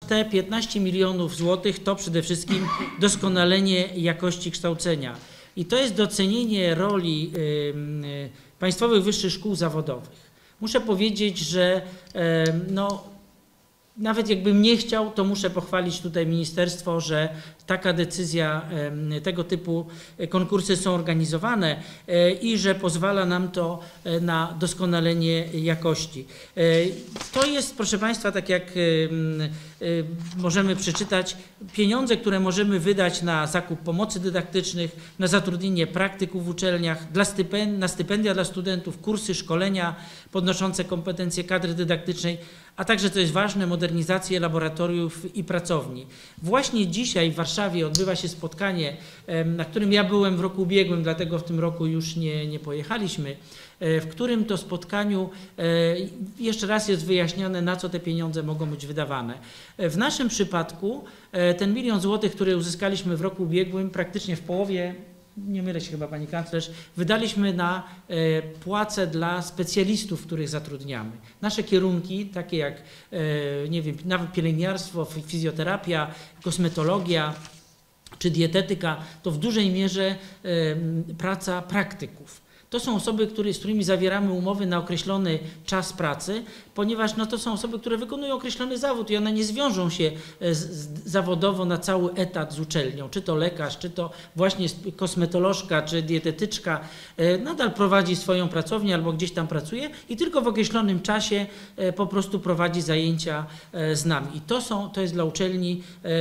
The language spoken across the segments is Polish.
Te 15 milionów złotych to przede wszystkim doskonalenie jakości kształcenia. I to jest docenienie roli państwowych wyższych szkół zawodowych. Muszę powiedzieć, że nawet jakbym nie chciał, to muszę pochwalić tutaj ministerstwo, że taka decyzja, tego typu konkursy są organizowane i że pozwala nam to na doskonalenie jakości. To jest, proszę Państwa, tak jak możemy przeczytać, pieniądze, które możemy wydać na zakup pomocy dydaktycznych, na zatrudnienie praktyków w uczelniach, na stypendia dla studentów, kursy, szkolenia podnoszące kompetencje kadry dydaktycznej, a także, co jest ważne, modernizację laboratoriów i pracowni. Właśnie dzisiaj w Warszawie odbywa się spotkanie, na którym ja byłem w roku ubiegłym, dlatego w tym roku już nie pojechaliśmy, w którym to spotkaniu jeszcze raz jest wyjaśnione, na co te pieniądze mogą być wydawane. W naszym przypadku ten 1 milion złotych, który uzyskaliśmy w roku ubiegłym, praktycznie w połowie, nie mylę się chyba pani kanclerz, wydaliśmy na płace dla specjalistów, których zatrudniamy. Nasze kierunki, takie jak, nie wiem, nawet pielęgniarstwo, fizjoterapia, kosmetologia czy dietetyka, to w dużej mierze praca praktyków. To są osoby, z którymi zawieramy umowy na określony czas pracy, ponieważ to są osoby, które wykonują określony zawód i one nie zwiążą się zawodowo na cały etat z uczelnią. Czy to lekarz, czy to właśnie kosmetolożka, czy dietetyczka nadal prowadzi swoją pracownię albo gdzieś tam pracuje i tylko w określonym czasie po prostu prowadzi zajęcia z nami. I to jest dla uczelni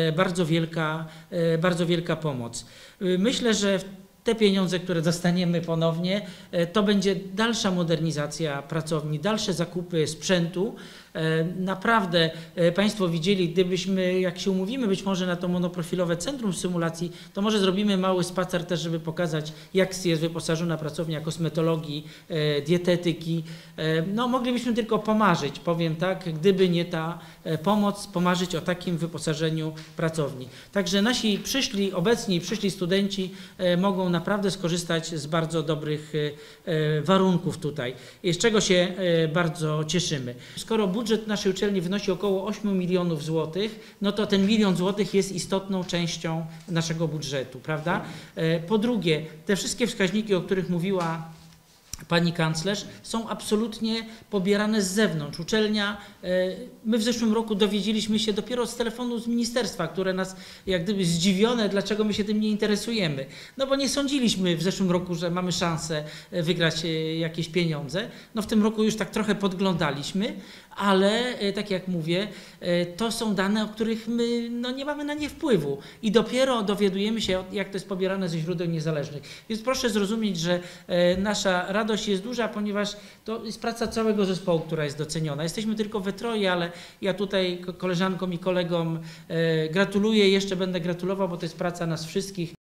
bardzo wielka pomoc. Myślę, że te pieniądze, które dostaniemy ponownie, to będzie dalsza modernizacja pracowni, dalsze zakupy sprzętu. Naprawdę Państwo widzieli, gdybyśmy, jak się umówimy być może na to monoprofilowe centrum symulacji, to może zrobimy mały spacer też, żeby pokazać, jak jest wyposażona pracownia kosmetologii, dietetyki. Moglibyśmy tylko pomarzyć, powiem tak, gdyby nie ta pomoc, pomarzyć o takim wyposażeniu pracowni. Także nasi obecni przyszli studenci mogą naprawdę skorzystać z bardzo dobrych warunków tutaj, z czego się bardzo cieszymy. Skoro budżet naszej uczelni wynosi około 8 milionów złotych, no to ten 1 milion złotych jest istotną częścią naszego budżetu, prawda? Po drugie, te wszystkie wskaźniki, o których mówiła pani kanclerz, są absolutnie pobierane z zewnątrz. Uczelnia, my w zeszłym roku dowiedzieliśmy się dopiero z telefonu z ministerstwa, które nas jak gdyby zdziwione, dlaczego my się tym nie interesujemy. No bo nie sądziliśmy w zeszłym roku, że mamy szansę wygrać jakieś pieniądze. No w tym roku już tak trochę podglądaliśmy, ale tak jak mówię, to są dane, o których my nie mamy na nie wpływu i dopiero dowiadujemy się, jak to jest pobierane ze źródeł niezależnych. Więc proszę zrozumieć, że nasza radość jest duża, ponieważ to jest praca całego zespołu, która jest doceniona. Jesteśmy tylko we troje, ale ja tutaj koleżankom i kolegom gratuluję, jeszcze będę gratulował, bo to jest praca nas wszystkich.